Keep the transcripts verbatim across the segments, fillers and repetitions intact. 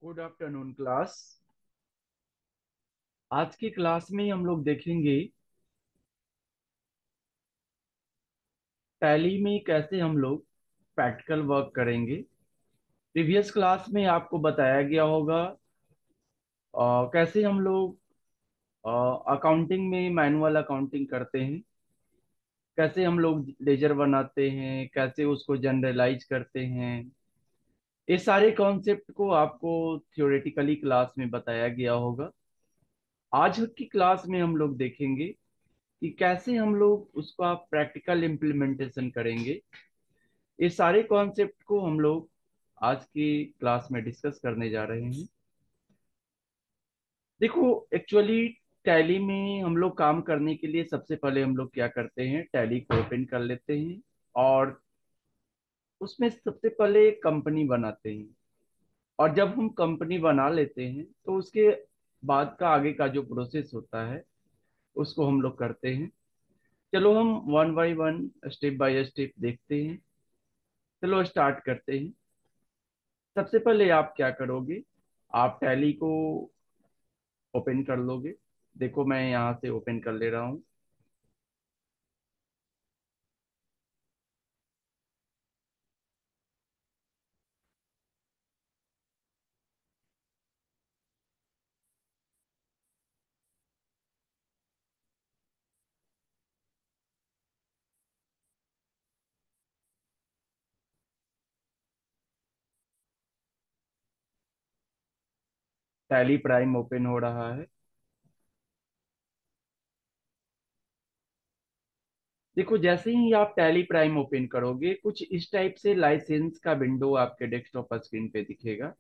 Good afternoon class. आज की class में हम लोग देखेंगे टैली में कैसे हम लोग प्रैक्टिकल वर्क करेंगे। प्रीवियस क्लास में आपको बताया गया होगा अ, कैसे हम लोग अकाउंटिंग में मैनुअल अकाउंटिंग करते हैं, कैसे हम लोग लेजर बनाते हैं, कैसे उसको जनरलाइज करते हैं। ये सारे कॉन्सेप्ट को आपको थियोरेटिकली क्लास में बताया गया होगा। आज की क्लास में हम लोग देखेंगे कि कैसे हम लोग उसका प्रैक्टिकल इम्प्लीमेंटेशन करेंगे। ये सारे कॉन्सेप्ट को हम लोग आज की क्लास में डिस्कस करने जा रहे हैं। देखो, एक्चुअली टैली में हम लोग काम करने के लिए सबसे पहले हम लोग क्या करते हैं, टैली को ओपन कर लेते हैं और उसमें सबसे पहले कंपनी बनाते हैं। और जब हम कंपनी बना लेते हैं तो उसके बाद का आगे का जो प्रोसेस होता है उसको हम लोग करते हैं। चलो हम one by one step by step देखते हैं। चलो स्टार्ट करते हैं। सबसे पहले आप क्या करोगे, आप टैली को ओपन कर लोगे। देखो मैं यहाँ से ओपन कर ले रहा हूँ। टैली प्राइम ओपन हो रहा है। देखो, जैसे ही आप टैली प्राइम ओपन करोगे कुछ इस टाइप से लाइसेंस का विंडो आपके डेस्कटॉप स्क्रीन पे दिखेगा।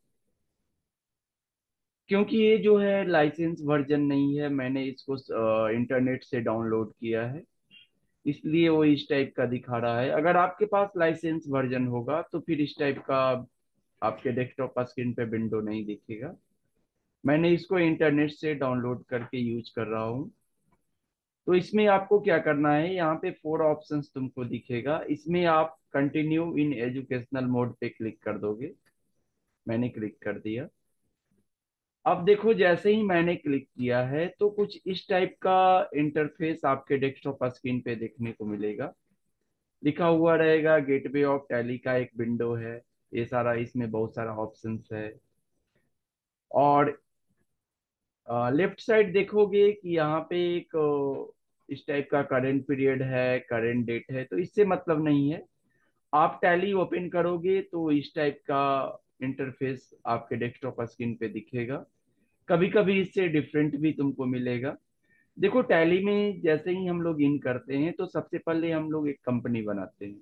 क्योंकि ये जो है लाइसेंस वर्जन नहीं है, मैंने इसको इंटरनेट से डाउनलोड किया है, इसलिए वो इस टाइप का दिखा रहा है। अगर आपके पास लाइसेंस वर्जन होगा तो फिर इस टाइप का आपके डेस्कटॉप स्क्रीन पे विंडो नहीं दिखेगा। मैंने इसको इंटरनेट से डाउनलोड करके यूज कर रहा हूँ। तो इसमें आपको क्या करना है, यहाँ पे फोर ऑप्शंस तुमको दिखेगा, इसमें आप कंटिन्यू इन एजुकेशनल मोड पे क्लिक कर दोगे। मैंने क्लिक कर दिया। अब देखो, जैसे ही मैंने क्लिक किया है तो कुछ इस टाइप का इंटरफेस आपके डेस्कटॉप स्क्रीन पे देखने को मिलेगा। लिखा हुआ रहेगा गेटवे ऑफ टैली का एक विंडो है। ये सारा इसमें बहुत सारा ऑप्शंस है। और लेफ्ट साइड देखोगे कि यहाँ पे एक अ, इस टाइप का करंट पीरियड है, करंट डेट है, तो इससे मतलब नहीं है। आप टैली ओपन करोगे तो इस टाइप का इंटरफेस आपके डेस्कटॉप स्क्रीन पे दिखेगा। कभी कभी इससे डिफरेंट भी तुमको मिलेगा। देखो, टैली में जैसे ही हम लोग इन करते हैं तो सबसे पहले हम लोग एक कंपनी बनाते हैं।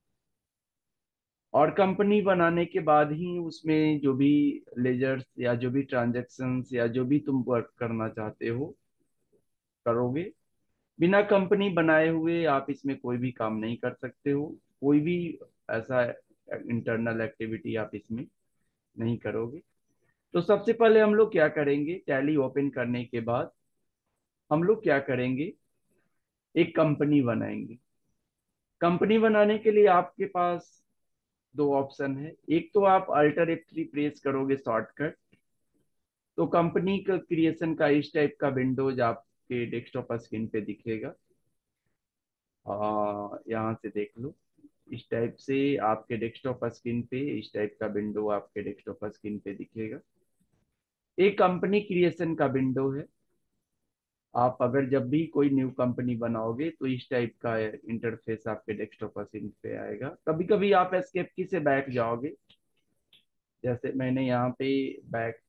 और कंपनी बनाने के बाद ही उसमें जो भी लेजर्स या जो भी ट्रांजैक्शंस या जो भी तुम वर्क करना चाहते हो करोगे। बिना कंपनी बनाए हुए आप इसमें कोई भी काम नहीं कर सकते हो। कोई भी ऐसा इंटरनल एक्टिविटी आप इसमें नहीं करोगे। तो सबसे पहले हम लोग क्या करेंगे, टैली ओपन करने के बाद हम लोग क्या करेंगे, एक कंपनी बनाएंगे। कंपनी बनाने के लिए आपके पास दो ऑप्शन है। एक तो आप अल्टर एफ थ्री प्रेस करोगे शॉर्टकट, तो कंपनी का क्रिएशन का इस टाइप का विंडोज आपके डेस्कटॉप स्क्रीन पे दिखेगा। आ, यहाँ से देख लो, इस टाइप से आपके डेस्कटॉप स्क्रीन पे इस टाइप का विंडो आपके डेस्कटॉप स्क्रीन पे दिखेगा। एक कंपनी क्रिएशन का विंडो है। आप अगर जब भी कोई न्यू कंपनी बनाओगे तो इस टाइप का इंटरफेस आपके डेस्कटॉप स्क्रीन पे आएगा। कभी कभी आप एस्केप की से बैक जाओगे, जैसे मैंने यहाँ पे बैक,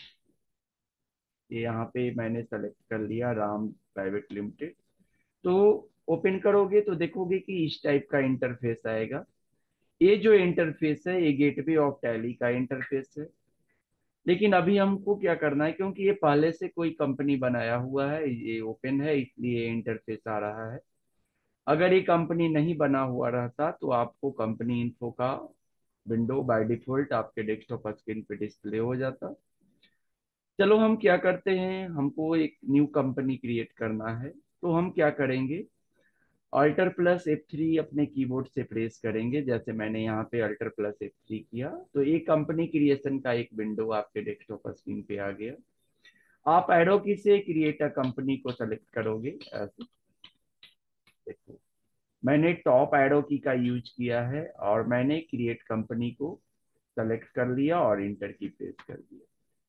यहाँ पे मैंने सेलेक्ट कर लिया राम प्राइवेट लिमिटेड। तो ओपन करोगे तो देखोगे कि इस टाइप का इंटरफेस आएगा। ये जो इंटरफेस है ये गेटवे ऑफ टैली का इंटरफेस है। लेकिन अभी हमको क्या करना है, क्योंकि ये पहले से कोई कंपनी बनाया हुआ है, ये ओपन है, इसलिए इंटरफेस आ रहा है। अगर ये कंपनी नहीं बना हुआ रहता तो आपको कंपनी इन्फो का विंडो बाय डिफॉल्ट आपके डेस्कटॉप स्क्रीन पे डिस्प्ले हो जाता। चलो हम क्या करते हैं, हमको एक न्यू कंपनी क्रिएट करना है। तो हम क्या करेंगे, अल्टर प्लस एफ थ्री अपने कीबोर्ड से प्रेस करेंगे, जैसे मैंने यहाँ पे अल्टर प्लस एफ थ्री किया तो एक कंपनी क्रिएशन का एक विंडो आपके डेस्कटॉप स्क्रीन पे आ गया। आप एरो की से क्रिएट अ कंपनी को सेलेक्ट करोगे ऐसे। देखो मैंने टॉप एरो की का यूज किया है और मैंने क्रिएट कंपनी को सेलेक्ट कर लिया और इंटर की प्रेस कर दिया।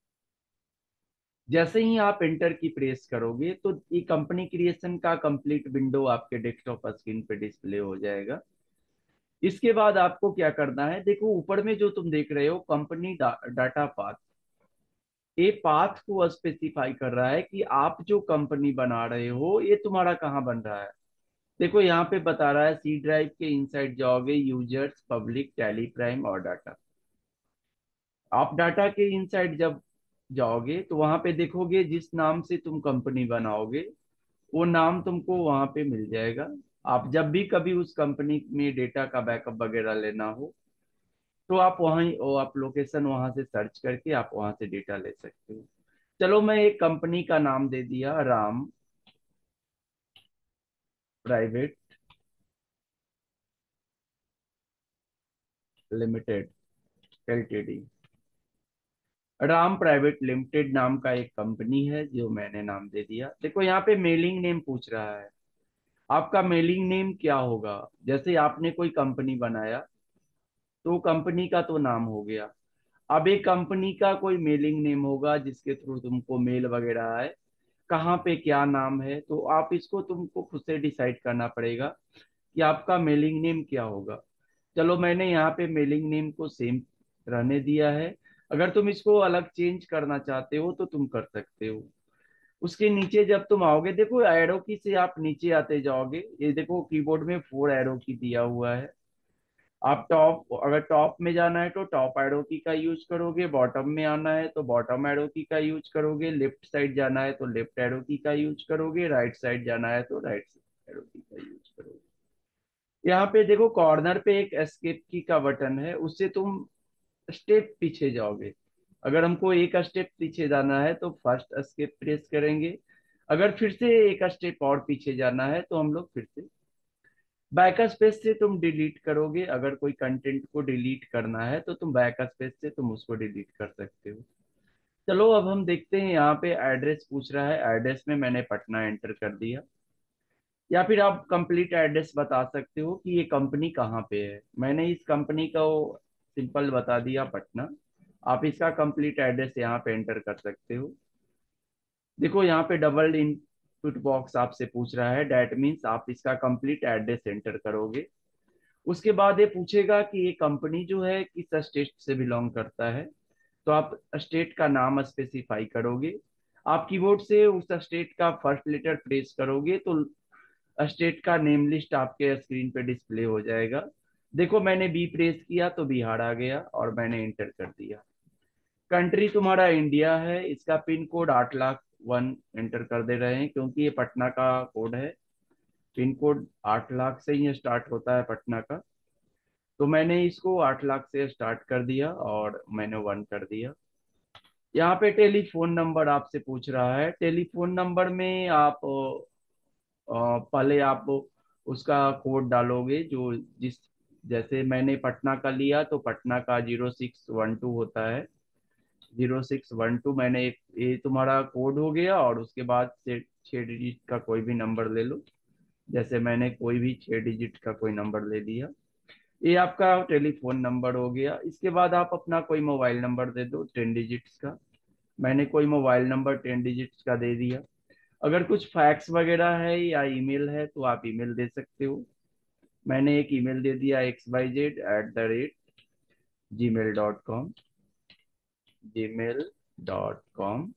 जैसे ही आप इंटर की प्रेस करोगे तो ये कंपनी क्रिएशन का कंप्लीट विंडो आपके डेस्कटॉप स्क्रीन पे डिस्प्ले हो जाएगा। इसके बाद आपको क्या करना है, देखो ऊपर में जो तुम देख रहे हो कंपनी डा, डाटा पाथ, ये पाथ को स्पेसिफाई कर रहा है कि आप जो कंपनी बना रहे हो ये तुम्हारा कहाँ बन रहा है। देखो यहाँ पे बता रहा है सी ड्राइव के इनसाइड जाओगे, यूजर्स, पब्लिक, टैली, प्राइम और डाटा। आप डाटा के इनसाइड जब जाओगे तो वहां पे देखोगे जिस नाम से तुम कंपनी बनाओगे वो नाम तुमको वहां पे मिल जाएगा। आप जब भी कभी उस कंपनी में डेटा का बैकअप वगैरह लेना हो तो आप वहीं वो आप लोकेशन वहां से सर्च करके आप वहां से डेटा ले सकते हो। चलो मैं एक कंपनी का नाम दे दिया, Ram private limited LTD. Ram private limited नाम का एक कंपनी है जो मैंने नाम दे दिया। देखो यहाँ पे मेलिंग नेम पूछ रहा है, आपका मेलिंग नेम क्या होगा। जैसे आपने कोई कंपनी बनाया तो कंपनी का तो नाम हो गया। अब एक कंपनी का कोई मेलिंग नेम होगा जिसके थ्रू तुमको मेल वगैरह आए, कहाँ पे क्या नाम है, तो आप इसको तुमको खुद से डिसाइड करना पड़ेगा कि आपका मेलिंग नेम क्या होगा। चलो मैंने यहाँ पे मेलिंग नेम को सेम रहने दिया है। अगर तुम इसको अलग चेंज करना चाहते हो तो तुम कर सकते हो। उसके नीचे जब तुम आओगे, देखो एरो की से आप नीचे आते जाओगे, ये देखो कीबोर्ड में फोर एरो की दिया हुआ है। आप टॉप, अगर टॉप में जाना है तो टॉप एरो की का यूज करोगे, बॉटम में आना है तो बॉटम एरो की का यूज करोगे, लेफ्ट साइड जाना है तो लेफ्ट एरो की का यूज करोगे, राइट साइड जाना है तो राइट एरो की का यूज करोगे। यहाँ पे देखो कॉर्नर पे एक एस्केप की का बटन है, उससे तुम स्टेप पीछे जाओगे। अगर हमको एक स्टेप पीछे जाना है तो फर्स्ट एस्केप प्रेस करेंगे। अगर फिर से एक स्टेप और पीछे जाना है तो हम लोग फिर से बैक स्पेस से तुम डिलीट करोगे। अगर कोई कंटेंट को डिलीट करना है तो तुम बैक स्पेस से तुम उसको डिलीट कर सकते हो। चलो अब हम देखते हैं, यहाँ पे एड्रेस पूछ रहा है, एड्रेस में मैंने पटना एंटर कर दिया। या फिर आप कंप्लीट एड्रेस बता सकते हो कि ये कंपनी कहाँ पे है। मैंने इस कंपनी का सिंपल बता दिया पटना। आप इसका कंप्लीट एड्रेस यहाँ पे एंटर कर सकते हो। देखो यहाँ पे डबल इनपुट बॉक्स आपसे पूछ रहा है, डैट मीन्स आप इसका कंप्लीट एड्रेस एंटर करोगे। उसके बाद ये पूछेगा कि ये कंपनी जो है किस स्टेट से बिलोंग करता है, तो आप स्टेट का नाम स्पेसिफाई करोगे। आप कीबोर्ड से उस स्टेट का फर्स्ट लेटर प्रेस करोगे तो स्टेट का नेम लिस्ट आपके स्क्रीन पे डिस्प्ले हो जाएगा। देखो मैंने बी प्रेस किया तो बिहार आ गया और मैंने इंटर कर दिया। कंट्री तुम्हारा इंडिया है, इसका पिन कोड आठ लाख वन एंटर कर दे रहे हैं क्योंकि ये पटना का कोड है। पिन कोड आठ लाख से ही स्टार्ट होता है पटना का, तो मैंने इसको आठ लाख से स्टार्ट कर दिया और मैंने वन कर दिया। यहाँ पे टेलीफोन नंबर आपसे पूछ रहा है, टेलीफोन नंबर में आप अ, पहले आप उसका कोड डालोगे जो जिस, जैसे मैंने पटना का लिया तो पटना का जीरो सिक्स वन टू होता है। जीरो सिक्स वन टू, मैंने एक ये तुम्हारा कोड हो गया और उसके बाद से छः डिजिट का कोई भी नंबर ले लो। जैसे मैंने कोई भी छः डिजिट का कोई नंबर ले लिया, ये आपका टेलीफोन नंबर हो गया। इसके बाद आप अपना कोई मोबाइल नंबर दे दो टेन डिजिट्स का। मैंने कोई मोबाइल नंबर टेन डिजिट्स का दे दिया। अगर कुछ फैक्स वगैरह है या ईमेल है तो आप ईमेल दे सकते हो। मैंने एक ईमेल दे दिया, X Y Z at the rate Gmail dot com, Gmail dot com.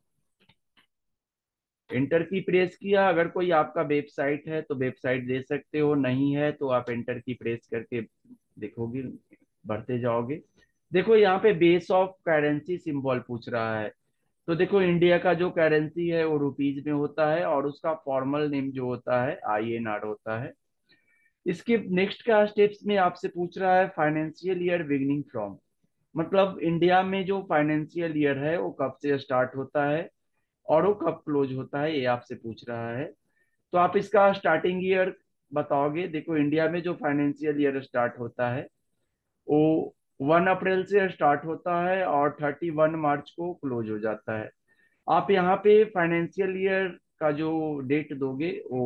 Enter key press किया। अगर कोई आपका वेबसाइट है तो वेबसाइट दे सकते हो, नहीं है तो आप इंटर की प्रेस करके देखोगे, बढ़ते जाओगे। देखो यहाँ पे बेस ऑफ करेंसी सिंबल पूछ रहा है, तो देखो इंडिया का जो करेंसी है वो रुपीज में होता है और उसका फॉर्मल नेम जो होता है आई एन आर होता है। इसके नेक्स्ट का स्टेप्स में आपसे पूछ रहा है फाइनेंशियल ईयर बिगिनिंग फ्रॉम, मतलब इंडिया में जो फाइनेंशियल ईयर है वो कब से स्टार्ट होता है और वो कब क्लोज होता है, ये आपसे पूछ रहा है। तो आप इसका स्टार्टिंग ईयर बताओगे, देखो इंडिया में जो फाइनेंशियल ईयर स्टार्ट होता है वो वन अप्रैल से स्टार्ट होता है और थर्टी वन मार्च को क्लोज हो जाता है। आप यहाँ पे फाइनेंशियल ईयर का जो डेट दोगे वो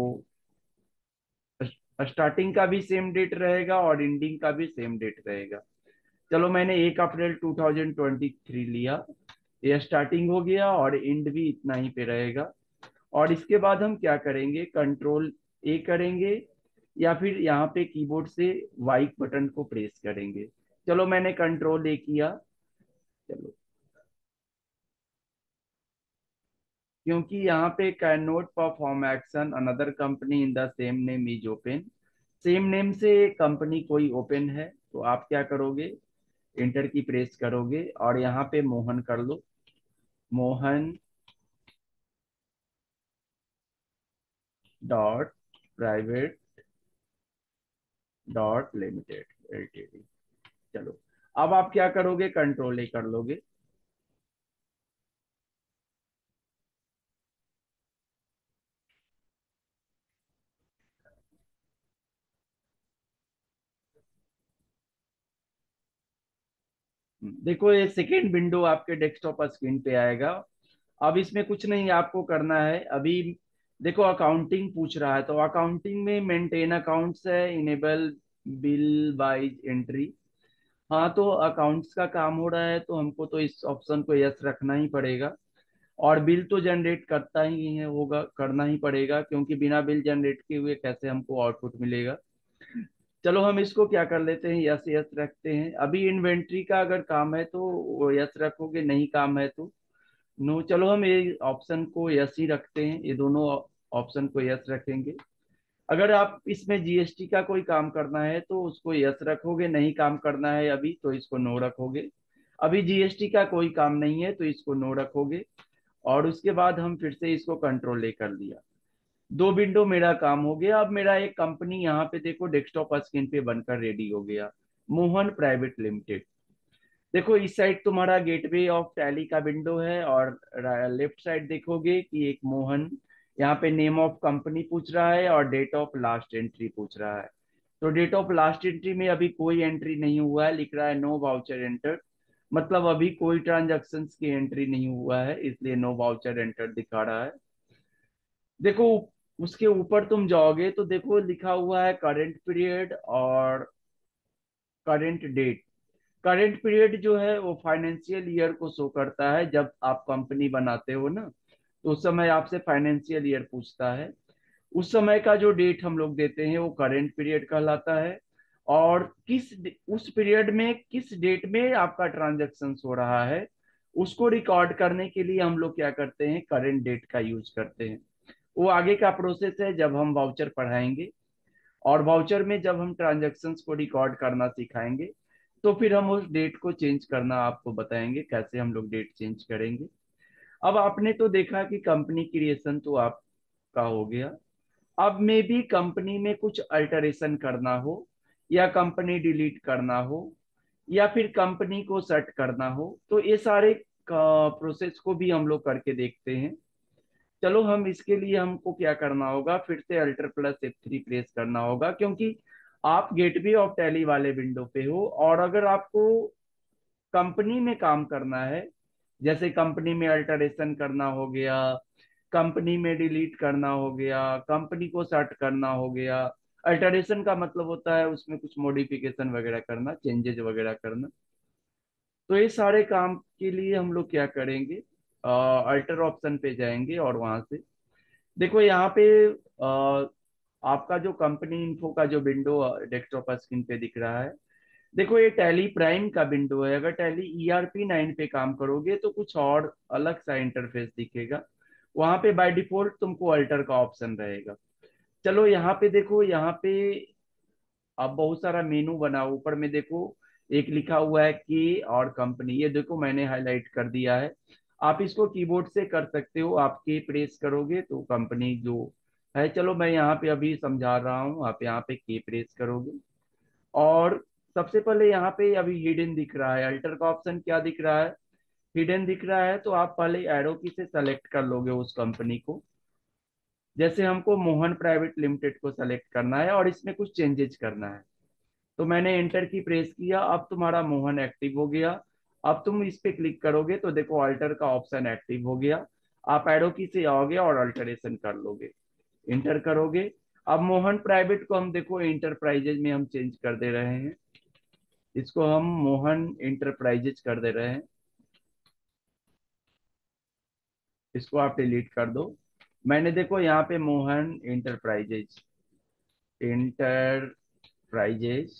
स्टार्टिंग का भी सेम डेट रहेगा और एंडिंग का भी सेम डेट रहेगा। चलो मैंने एक April two thousand twenty three लिया, ये स्टार्टिंग हो गया और एंड भी इतना ही पे रहेगा। और इसके बाद हम क्या करेंगे, कंट्रोल ए करेंगे या फिर यहाँ पे कीबोर्ड से वाई बटन को प्रेस करेंगे। चलो मैंने कंट्रोल ए किया। चलो, क्योंकि यहाँ पे cannot perform action another company in the same name is open, same name से कंपनी कोई ओपन है, तो आप क्या करोगे, इंटर की प्रेस करोगे और यहाँ पे मोहन कर लो। Mohan dot private dot limited LTD. चलो, अब आप क्या करोगे, कंट्रोल ए कर लोगे। देखो ये सेकेंड विंडो आपके डेस्कटॉप स्क्रीन पे आएगा। अब इसमें कुछ नहीं आपको करना है अभी। देखो अकाउंटिंग पूछ रहा है, तो अकाउंटिंग में मेंटेन अकाउंट्स है, इनेबल बिल बाय एंट्री। हाँ, तो अकाउंट्स का काम हो रहा है तो हमको तो इस ऑप्शन को यस रखना ही पड़ेगा। और बिल तो जनरेट करता ही है, होगा, करना ही पड़ेगा, क्योंकि बिना बिल जनरेट किए हुए कैसे हमको आउटपुट मिलेगा। चलो हम इसको क्या कर लेते हैं, यस यस रखते हैं। अभी इन्वेंट्री का अगर काम है तो वो यस रखोगे, नहीं काम है तो नो। चलो हम ये ऑप्शन को यस ही रखते हैं, ये दोनों ऑप्शन को यस रखेंगे। अगर आप इसमें जीएसटी का कोई काम करना है तो उसको यस रखोगे, नहीं काम करना है अभी तो इसको नो रखोगे। अभी जीएसटी का कोई काम नहीं है तो इसको नो रखोगे। और उसके बाद हम फिर से इसको कंट्रोल ले कर लिया। दो विंडो मेरा काम हो गया। अब मेरा एक कंपनी यहाँ पे देखो डेस्कटॉप स्क्रीन पे बनकर रेडी हो गया, मोहन प्राइवेट लिमिटेड। देखो इस साइड तुम्हारा गेटवे ऑफ टैली का विंडो है और लेफ्ट साइड देखोगे कि एक मोहन, यहाँ पे नेम ऑफ कंपनी पूछ रहा है और डेट ऑफ लास्ट एंट्री पूछ रहा है। तो डेट ऑफ लास्ट एंट्री में अभी कोई एंट्री नहीं हुआ है, लिख रहा है नो वाउचर एंटर, मतलब अभी कोई ट्रांजेक्शन की एंट्री नहीं हुआ है, इसलिए नो वाउचर एंटर दिखा रहा है। देखो उसके ऊपर तुम जाओगे तो देखो लिखा हुआ है करंट पीरियड और करंट डेट। करंट पीरियड जो है वो फाइनेंशियल ईयर को शो करता है, जब आप कंपनी बनाते हो ना तो उस समय आपसे फाइनेंशियल ईयर पूछता है। उस समय का जो डेट हम लोग देते हैं वो करंट पीरियड कहलाता है। और किस उस पीरियड में किस डेट में आपका ट्रांजैक्शन हो रहा है उसको रिकॉर्ड करने के लिए हम लोग क्या करते हैं, करंट डेट का यूज करते हैं। वो आगे का प्रोसेस है जब हम वाउचर पढ़ाएंगे। और वाउचर में जब हम ट्रांजैक्शंस को रिकॉर्ड करना सिखाएंगे तो फिर हम उस डेट को चेंज करना आपको बताएंगे, कैसे हम लोग डेट चेंज करेंगे। अब आपने तो देखा कि कंपनी क्रिएशन तो आपका हो गया। अब में भी कंपनी में कुछ अल्टरेशन करना हो या कंपनी डिलीट करना हो या फिर कंपनी को सेट करना हो तो ये सारे प्रोसेस को भी हम लोग करके देखते हैं। चलो हम इसके लिए हमको क्या करना होगा, फिर से alter plus F three press करना होगा, क्योंकि आप गेटवे ऑफ टैली वाले विंडो पे हो। और अगर आपको कंपनी में काम करना है, जैसे कंपनी में अल्टरेशन करना हो गया, कंपनी में डिलीट करना हो गया, कंपनी को सर्ट करना हो गया। अल्टरेशन का मतलब होता है उसमें कुछ मॉडिफिकेशन वगैरह करना, चेंजेस वगैरह करना। तो ये सारे काम के लिए हम लोग क्या करेंगे, अल्टर ऑप्शन पे जाएंगे और वहां से देखो यहाँ पे अ, आपका जो कंपनी इन्फो का जो विंडो डेस्कटॉप स्क्रीन पे दिख रहा है, देखो ये टैली प्राइम का विंडो है। अगर टैली ईआरपी नाइन पे काम करोगे तो कुछ और अलग सा इंटरफेस दिखेगा, वहां पे बाय डिफॉल्ट तुमको अल्टर का ऑप्शन रहेगा। चलो यहाँ पे देखो, यहाँ पे अब बहुत सारा मेनू बना, ऊपर में देखो एक लिखा हुआ है के और कंपनी, ये देखो मैंने हाईलाइट कर दिया है। आप इसको कीबोर्ड से कर सकते हो, आप के प्रेस करोगे तो कंपनी जो है, चलो मैं यहाँ पे अभी समझा रहा हूँ, आप यहाँ पे के प्रेस करोगे। और सबसे पहले यहाँ पे अभी हिडन दिख रहा है, अल्टर का ऑप्शन क्या दिख रहा है, हिडन दिख रहा है, तो आप पहले एरो की से सेलेक्ट कर लोगे उस कंपनी को। जैसे हमको मोहन प्राइवेट लिमिटेड को सेलेक्ट करना है और इसमें कुछ चेंजेस करना है, तो मैंने एंटर की प्रेस किया, अब तुम्हारा मोहन एक्टिव हो गया। अब तुम इस पे क्लिक करोगे तो देखो अल्टर का ऑप्शन एक्टिव हो गया। आप एरो की से आओगे और अल्टरेशन कर लोगे, इंटर करोगे। अब मोहन प्राइवेट को हम देखो इंटरप्राइजेज में हम चेंज कर दे रहे हैं, इसको हम मोहन इंटरप्राइजेज कर दे रहे हैं। इसको आप डिलीट कर दो। मैंने देखो यहाँ पे Mohan enterprises, enterprises,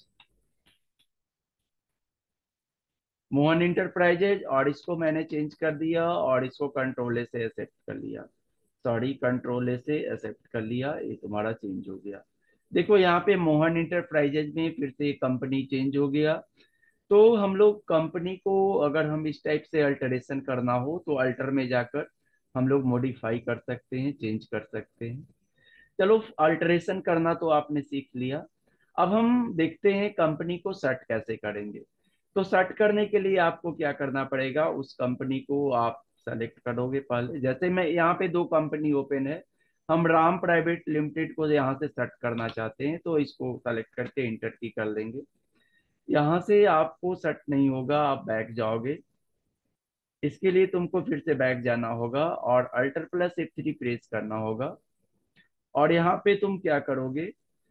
Mohan enterprises, और इसको मैंने चेंज कर दिया और इसको कंट्रोल ए से एक्सेप्ट कर लिया। सॉरी, कंट्रोल ए से एक्सेप्ट कर लिया, ये तुम्हारा चेंज हो गया। देखो यहाँ पे मोहन इंटरप्राइजेज में फिर से कंपनी चेंज हो गया। तो हम लोग कंपनी को अगर हम इस टाइप से अल्टरेशन करना हो तो अल्टर में जाकर हम लोग मॉडिफाई कर सकते हैं, चेंज कर सकते हैं। चलो, अल्टरेशन करना तो आपने सीख लिया। अब हम देखते हैं कंपनी को सर्ट कैसे करेंगे। तो सर्ट करने के लिए आपको क्या करना पड़ेगा, उस कंपनी को आप सेलेक्ट करोगे। पहले जैसे मैं यहाँ पे दो कंपनी ओपन है, हम राम प्राइवेट लिमिटेड को यहाँ से सर्ट करना चाहते हैं, तो इसको सेलेक्ट करके इंटर की कर देंगे। यहाँ से आपको सर्ट नहीं होगा, आप बैक जाओगे। इसके लिए तुमको फिर से बैक जाना होगा और alter plus F three press करना होगा। और यहाँ पे तुम क्या करोगे,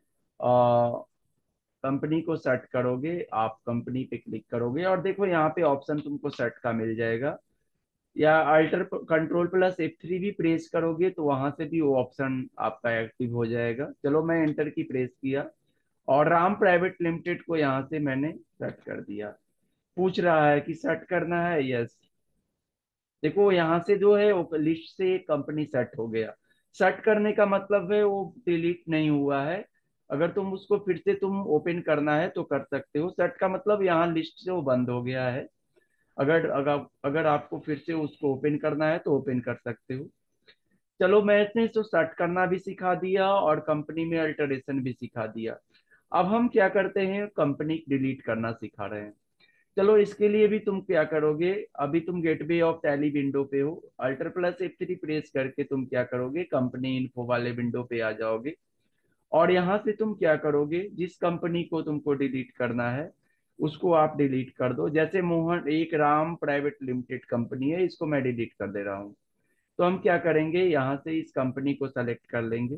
कंपनी को सेट करोगे, आप कंपनी पे क्लिक करोगे और देखो यहाँ पे ऑप्शन तुमको सेट का मिल जाएगा। या alter control plus F three भी प्रेस करोगे तो वहां से भी वो ऑप्शन आपका एक्टिव हो जाएगा। चलो, मैं एंटर की प्रेस किया और राम प्राइवेट लिमिटेड को यहाँ से मैंने सेट कर दिया। पूछ रहा है कि सेट करना है, यस। देखो यहाँ से जो है वो लिस्ट से कंपनी सेट हो गया। सेट करने का मतलब है वो डिलीट नहीं हुआ है। अगर तुम उसको फिर से तुम ओपन करना है तो कर सकते हो। सेट का मतलब यहाँ लिस्ट से वो बंद हो गया है। अगर अगर अगर आपको फिर से उसको ओपन करना है तो ओपन कर सकते हो। चलो, मैंने तो सेट करना भी सिखा दिया और कंपनी में अल्टरेशन भी सिखा दिया। अब हम क्या करते हैं, कंपनी डिलीट करना सिखा रहे हैं। चलो, इसके लिए भी तुम क्या करोगे, अभी तुम गेटवे ऑफ टैली विंडो पे हो, alter plus F three press करके तुम क्या करोगे, कंपनी इन्फो वाले विंडो पे आ जाओगे। और यहाँ से तुम क्या करोगे, जिस कंपनी को तुमको डिलीट करना है उसको आप डिलीट कर दो। जैसे मोहन एक राम प्राइवेट लिमिटेड कंपनी है, इसको मैं डिलीट कर दे रहा हूँ। तो हम क्या करेंगे, यहाँ से इस कंपनी को सेलेक्ट कर लेंगे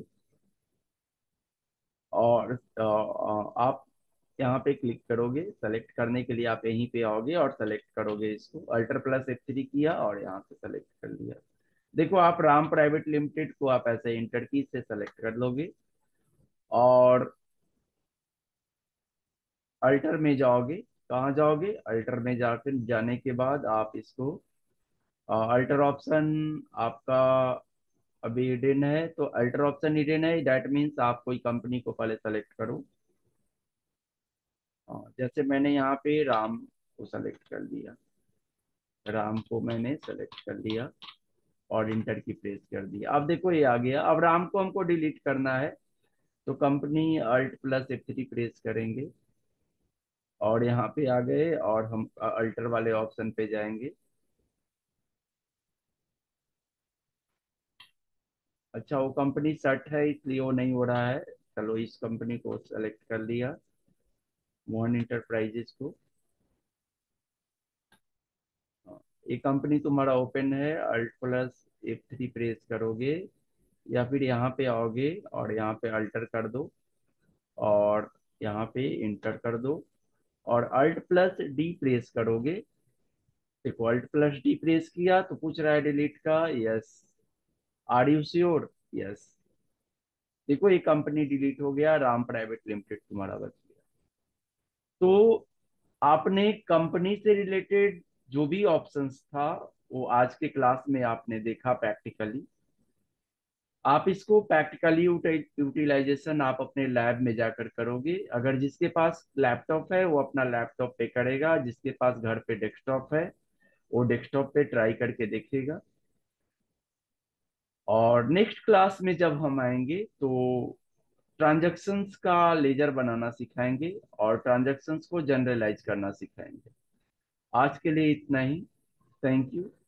और अ, अ, आप यहाँ पे क्लिक करोगे। सेलेक्ट करने के लिए आप यहीं पे आओगे और सेलेक्ट करोगे, इसको अल्टर प्लस एफ थ्री किया और यहाँ से सेलेक्ट कर लिया। देखो, आप राम प्राइवेट लिमिटेड को आप ऐसे इंटर की से सेलेक्ट कर लोगे और अल्टर में जाओगे। कहाँ जाओगे, अल्टर में जाकर जाने के बाद आप इसको अल्टर ऑप्शन आपका अभी हिडन है, तो अल्टर ऑप्शन हिडन है, दैट मीन्स आप कोई कंपनी को पहले सेलेक्ट करो। हाँ, जैसे मैंने यहाँ पे राम को सेलेक्ट कर लिया, राम को मैंने सेलेक्ट कर लिया और इंटर की प्रेस कर दिया। अब देखो ये आ गया। अब राम को हमको डिलीट करना है तो company alt plus F three press करेंगे और यहाँ पे आ गए और हम अल्टर वाले ऑप्शन पे जाएंगे। अच्छा, वो कंपनी सेट है इसलिए वो नहीं हो रहा है। चलो, इस कंपनी को सेलेक्ट कर लिया, मोहन इंटरप्राइजेज को। हाँ, ये कंपनी तुम्हारा ओपन है, alt plus F three press करोगे या फिर यहाँ पे आओगे और यहाँ पे अल्टर कर दो और यहाँ पे इंटर कर दो और अल्ट प्लस डी प्रेस करोगे। देखो, अल्ट प्लस डी प्रेस किया तो पूछ रहा है डिलीट का, yes. Are you sure, yes. देखो, ये कंपनी डिलीट हो गया, राम प्राइवेट लिमिटेड तुम्हारा बच गया। तो आपने कंपनी से रिलेटेड जो भी ऑप्शंस था वो आज के क्लास में आपने देखा प्रैक्टिकली। आप इसको प्रैक्टिकली यूटिलाइजेशन आप अपने लैब में जाकर करोगे। अगर जिसके पास लैपटॉप है वो अपना लैपटॉप पे करेगा, जिसके पास घर पे डेस्कटॉप है वो डेस्कटॉप पे ट्राई करके देखेगा। और नेक्स्ट क्लास में जब हम आएंगे तो ट्रांजैक्शंस का लेजर बनाना सिखाएंगे और ट्रांजैक्शंस को जनरलाइज करना सिखाएंगे। आज के लिए इतना ही। Thank you.